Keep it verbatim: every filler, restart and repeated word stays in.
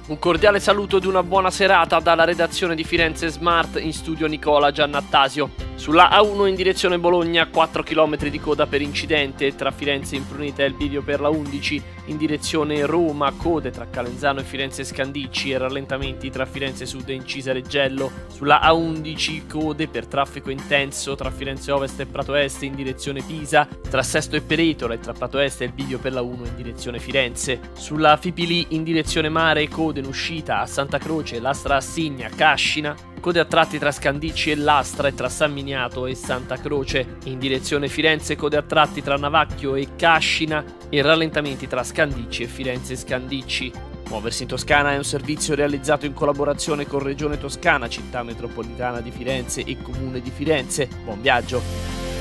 Un cordiale saluto ed una buona serata dalla redazione di Firenze Smart, in studio Nicola Giannattasio. Sulla A uno in direzione Bologna, quattro chilometri di coda per incidente, tra Firenze Imprunita e il bivio per la undici, in direzione Roma, code tra Calenzano e Firenze Scandicci e rallentamenti tra Firenze Sud e Incisa Reggello. Sulla A undici code per traffico intenso tra Firenze Ovest e Prato Est in direzione Pisa, tra Sesto e Peretola e tra Prato Est e il bivio per la uno in direzione Firenze. Sulla Fipili in direzione mare, code in uscita a Santa Croce, Lastra Assigna, Cascina, code a tratti tra Scandicci e Lastra e tra San Miniato e Santa Croce. In direzione Firenze, code a tratti tra Navacchio e Cascina e rallentamenti tra Scandicci e Firenze Scandicci. Muoversi in Toscana è un servizio realizzato in collaborazione con Regione Toscana, Città Metropolitana di Firenze e Comune di Firenze. Buon viaggio!